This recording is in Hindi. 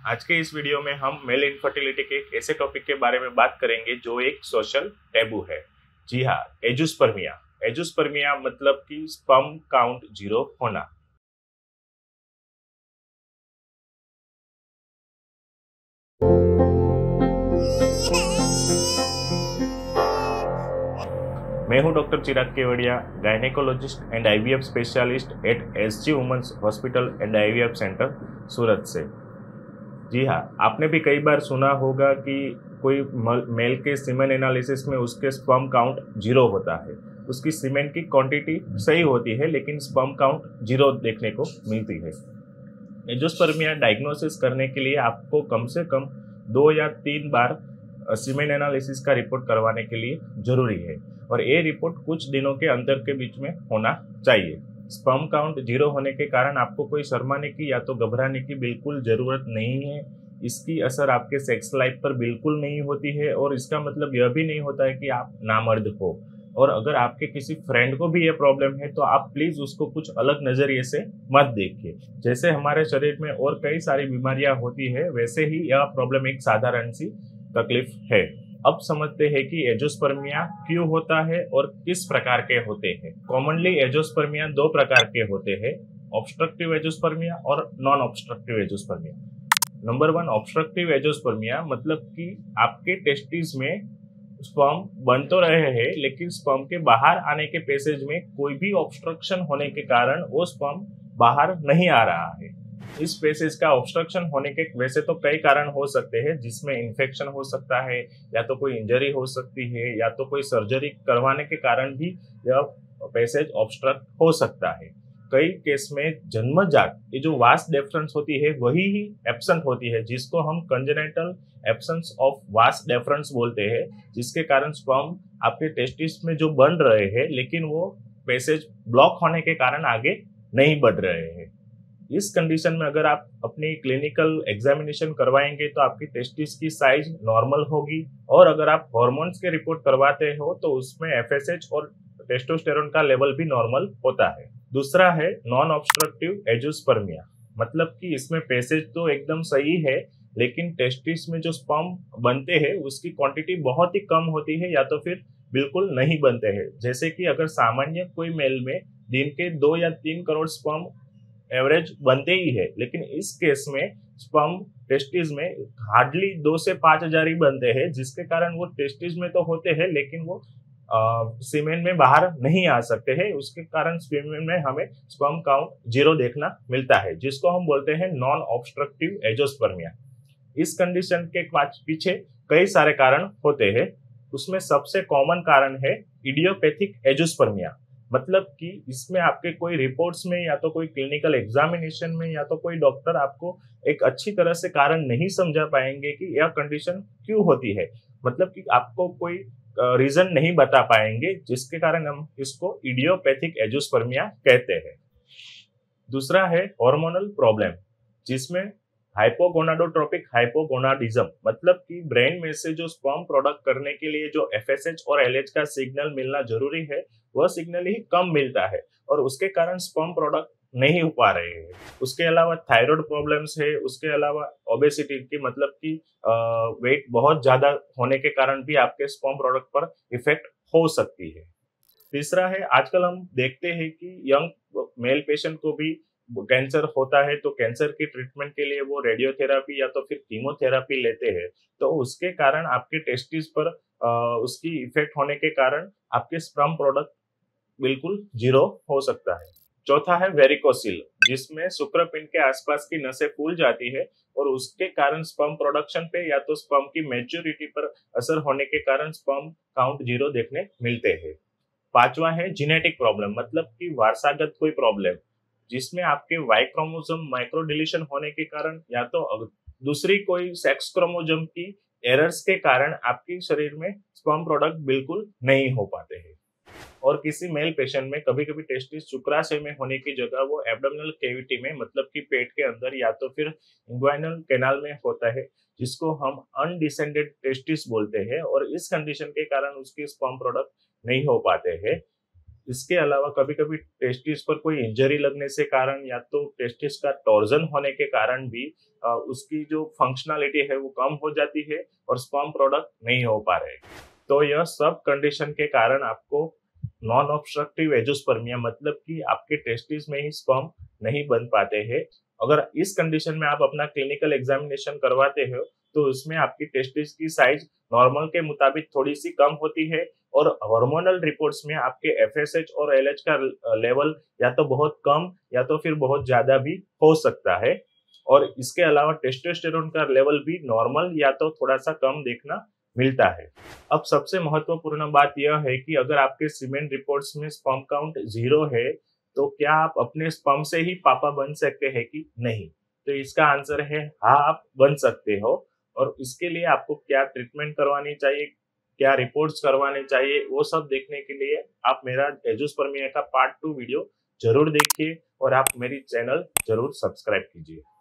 आज के इस वीडियो में हम मेल इनफर्टिलिटी के एक ऐसे टॉपिक के बारे में बात करेंगे जो एक सोशल टैबू है। जी हाँ, एजुस्पर्मिया। एजुस्पर्मिया मतलब कि स्पर्म काउंट जीरो होना। मैं हूं doctor Chirag Kevadiya, gynaecologist and IVF specialist at SG women's hospital and IVF centre, Surat से। जी हाँ, आपने भी कई बार सुना होगा कि कोई मेल के सीमेन एनालिसिस में उसके स्पर्म काउंट जीरो होता है। उसकी सीमेन की क्वांटिटी सही होती है लेकिन स्पर्म काउंट जीरो देखने को मिलती है। एंजियोस्पर्मिया डायग्नोसिस करने के लिए आपको कम से कम 2 या 3 बार सीमेन एनालिसिस का रिपोर्ट करवाने के लिए जरूरी है और ये रिपोर्ट कुछ दिनों के अंतर के बीच में होना चाहिए। स्पर्म काउंट जीरो होने के कारण आपको कोई शर्माने की या तो घबराने की बिल्कुल ज़रूरत नहीं है। इसकी असर आपके सेक्स लाइफ पर बिल्कुल नहीं होती है और इसका मतलब यह भी नहीं होता है कि आप नामर्द हो। और अगर आपके किसी फ्रेंड को भी ये प्रॉब्लम है तो आप प्लीज़ उसको कुछ अलग नज़रिए से मत देखिए। जैसे हमारे शरीर में और कई सारी बीमारियां होती है, वैसे ही यह प्रॉब्लम एक साधारण सी तकलीफ है। अब समझते हैं कि एंजियोस्पर्मिया क्यों होता है और किस प्रकार के होते हैं। कॉमनली एंजियोस्पर्मिया 2 प्रकार के होते हैं, ऑब्स्ट्रक्टिव एंजियोस्पर्मिया और non obstructive azoospermia. Number 1, obstructive azoospermia मतलब कि आपके टेस्टिस में स्पर्म बन तो रहे हैं लेकिन स्पर्म के बाहर आने के पैसेज में कोई भी ऑब्स्ट्रक्शन होने के कारण वो स्पर्म बाहर नहीं आ रहा है। इस पैसेज का ऑब्स्ट्रक्शन होने के वैसे तो कई कारण हो सकते हैं, जिसमें इन्फेक्शन हो सकता है, या तो कोई इंजरी हो सकती है, या तो कोई सर्जरी करवाने के कारण भी यह पैसेज ऑब्स्ट्रक्ट हो सकता है। कई केस में जन्मजात ये जो वास डेफरेंस होती है वही ही एब्सेंट होती है, जिसको हम congenital absence of vas deferens बोलते हैं, जिसके कारण स्पर्म आपके टेस्टिस में जो बन रहे हैं लेकिन वो पैसेज ब्लॉक होने के कारण आगे नहीं बढ़ रहे हैं। इस कंडीशन में अगर आप अपनी क्लिनिकल एग्जामिनेशन करवाएंगे तो आपकी टेस्टिस की साइज नॉर्मल होगी, और अगर आप हॉर्मोन्स के रिपोर्ट करवाते हो तो उसमें एफएसएच और टेस्टोस्टेरोन का लेवल भी नॉर्मल होता है। दूसरा है नॉन ऑब्स्ट्रक्टिव एंजियोस्पर्मिया, मतलब कि इसमें पैसेज तो एकदम सही है लेकिन टेस्टिस में जो स्पर्म बनते हैं उसकी क्वांटिटी बहुत ही कम होती है या तो फिर बिल्कुल नहीं बनते हैं। जैसे कि अगर सामान्य कोई मेल में दिन के 2 या 3 करोड़ स्पर्म एवरेज बनते ही है, लेकिन इस केस में स्पर्म टेस्टिस में हार्डली 2 से 5 हजार ही बनते हैं, जिसके कारण वो टेस्टिस में तो होते हैं लेकिन वो सीमेन में बाहर नहीं आ सकते हैं। उसके कारण सीमेन में हमें स्पर्म काउंट जीरो देखना मिलता है, जिसको हम बोलते हैं नॉन ऑब्स्ट्रक्टिव एंजियोस्पर्मिया। इस कंडीशन के पीछे कई सारे कारण होते हैं। उसमें सबसे कॉमन कारण है इडियोपैथिक एंजियोस्पर्मिया, मतलब कि इसमें आपके कोई रिपोर्ट्स में या तो कोई क्लिनिकल एग्जामिनेशन में या तो कोई डॉक्टर आपको एक अच्छी तरह से कारण नहीं समझा पाएंगे कि यह कंडीशन क्यों होती है, मतलब कि आपको कोई रीजन नहीं बता पाएंगे, जिसके कारण हम इसको इडियोपैथिक एंजियोस्पर्मिया कहते हैं। दूसरा है हार्मोनल प्रॉब्लम, जिसमें हाइपोगोनाडोट्रोपिक हाइपोगोनाडिज्म, मतलब कि ब्रेन में से जो स्पर्म प्रोडक्ट करने के लिए जो एफएसएच और एलएच का सिग्नल मिलना जरूरी है वह सिग्नल ही कम मिलता है और उसके कारण स्पर्म प्रोडक्ट नहीं हो पा रहे हैं। उसके अलावा थायराइड प्रॉब्लम्स है, उसके अलावा ओबेसिटी की, मतलब कि वेट बहुत ज्यादा होने के कारण भी आपके स्पर्म प्रोडक्ट पर इफेक्ट हो सकती है। तीसरा है, आजकल हम देखते हैं कि यंग मेल पेशेंट को भी कैंसर होता है तो कैंसर की ट्रीटमेंट के लिए वो रेडियोथेरापी या तो फिर कीमोथेरापी लेते हैं, तो उसके कारण आपके टेस्टिस पर उसकी इफेक्ट होने के कारण आपके स्पर्म प्रोडक्ट बिल्कुल जीरो हो सकता है। चौथा है वेरिकोसिल, जिसमें शुक्रपिंड के आसपास की नसें फूल जाती है और उसके कारण स्पर्म प्रोडक्शन पे या तो स्पर्म की मैच्योरिटी पर असर होने के कारण स्पर्म काउंट जीरो देखने मिलते हैं। पांचवा है जेनेटिक प्रॉब्लम, मतलब कि वारसागत कोई प्रॉब्लम, जिसमें आपके वाई क्रोमोसोम माइक्रो डिलीशन होने के कारण या तो दूसरी कोई सेक्स क्रोमोसोम की एरर्स के कारण आपके शरीर में स्पर्म प्रोडक्ट बिल्कुल नहीं हो पाते हैं। और किसी मेल पेशेंट में कभी कभी टेस्टिस शुक्राशय में होने की जगह वो एब्डोमिनल कैविटी में, मतलब कि पेट के अंदर या तो फिर इंग्वाइनल कैनाल में होता है, जिसको हम अनडिसेंडेड टेस्टिस बोलते हैं, और इस कंडीशन के कारण उसके स्पर्म प्रोडक्ट नहीं हो पाते हैं। इसके अलावा कभी कभी टेस्टिस पर कोई इंजरी लगने से कारण या तो टेस्टिस का टॉर्जन होने के कारण भी उसकी जो फंक्शनैलिटी है वो कम हो जाती है और स्पर्म प्रोडक्ट नहीं हो पा रहे। तो यह सब कंडीशन के कारण आपको नॉन ऑब्स्ट्रक्टिव एंजियोस्पर्मिया मतलब कि आपके टेस्टिस में ही स्पर्म नहीं बन पाते हैं। अगर इस कंडीशन में आप अपना क्लिनिकल एग्जामिनेशन करवाते हो तो उसमें आपकी टेस्टिस की साइज नॉर्मल के मुताबिक थोड़ी सी कम होती है और हार्मोनल रिपोर्ट्स में आपके एफएसएच और एलएच का लेवल या तो बहुत कम या तो फिर बहुत ज्यादा भी हो सकता है। और इसके अलावा टेस्टोस्टेरोन का लेवल भी नॉर्मल या तो थोड़ा सा कम देखना मिलता है। अब सबसे महत्वपूर्ण बात यह है कि अगर आपके सीमेन रिपोर्ट्स में स्पर्म काउंट 0 है तो क्या आप अपने स्पर्म से ही पापा बन सकते हैं कि नहीं? तो इसका आंसर है हाँ, आप बन सकते हो। और इसके लिए आपको क्या ट्रीटमेंट करवानी चाहिए, क्या रिपोर्ट्स करवाने चाहिए, वो सब देखने के लिए आप मेरा एंजियोस्पर्मिया का पार्ट 2 वीडियो जरूर देखिए और आप मेरी चैनल जरूर सब्सक्राइब कीजिए।